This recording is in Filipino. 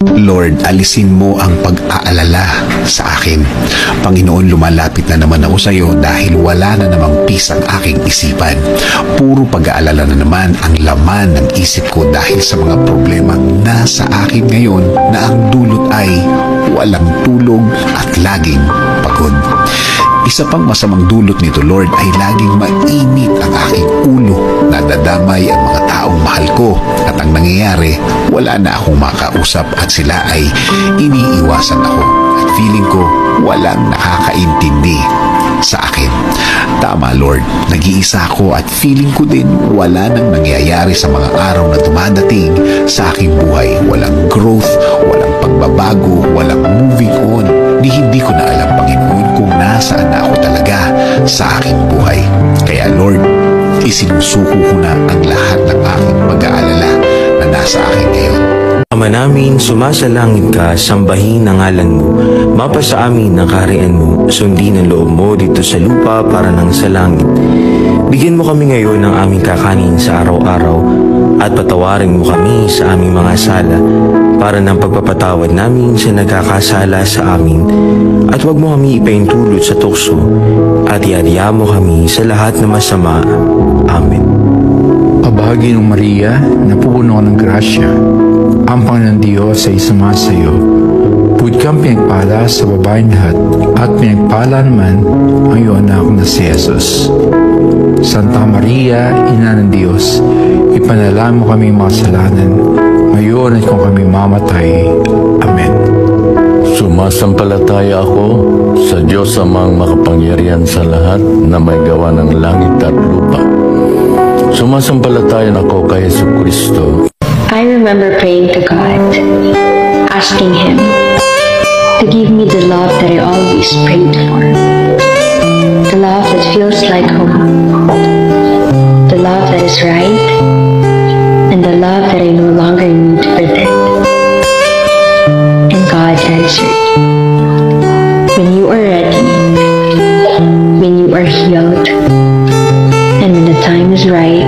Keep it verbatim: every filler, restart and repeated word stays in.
Lord, alisin mo ang pag-aalala sa akin. Panginoon, lumalapit na naman ako sa iyo dahil wala na namang peace ang aking isipan. Puro pag-aalala na naman ang laman ng isip ko dahil sa mga problemang nasa akin ngayon na ang dulot ay walang tulog at laging pagod. Isa pang masamang dulot nito, Lord, ay laging mainit ang aking ulo. Nadadamay ang mga taong mahal ko at ang nangyayari, wala na akong makausap at sila ay iniiwasan ako. At feeling ko, walang nakakaintindi sa akin. Tama, Lord, nag-iisa ako at feeling ko din wala nang nangyayari sa mga araw na dumadating sa aking buhay. Walang growth, walang pagbabago, walang moving on. Di hindi ko na alam, Panginoon, kung nasaan na ako talaga sa aking buhay. Kaya, Lord, isinusuko ko na ang lahat ng aking pag-aalala na nasa akin ngayon. Ama namin, sumasalangit ka, sambahin ang ngalan mo. Mapasa amin ang kaharian mo, sundin ang loob mo dito sa lupa para nang sa langit. Bigyan mo kami ngayon ng aming kakanin sa araw-araw at patawarin mo kami sa aming mga sala para ng pagpapatawad namin sa nagkakasala sa amin. At huwag mo kami ipaintulot sa tukso at iadya mo kami sa lahat na masama. Amen. Pabahagi ng Maria, napupuno ng grasya, ang Panginoon Diyos ay sumasayo. Bukod kang pinagpala sa babaeng lahat, at pinagpala naman ang iyong anak na si Jesus. Santa Maria, Ina ng Diyos, ipanalangin mo kami makasalanan, ngayon at kung kami mamatay. Amen. Sumasampalataya ako sa Diyos amang makapangyarihan sa lahat na may gawa ng langit at lupa. Sumasampalataya ako kay Jesucristo. I remember praying to God, asking Him to give me the love that I always prayed for. The love that feels like home. The love that is right. And the love that I no longer need to pretend. And God answered, when you are ready, when you are healed, and when the time is right,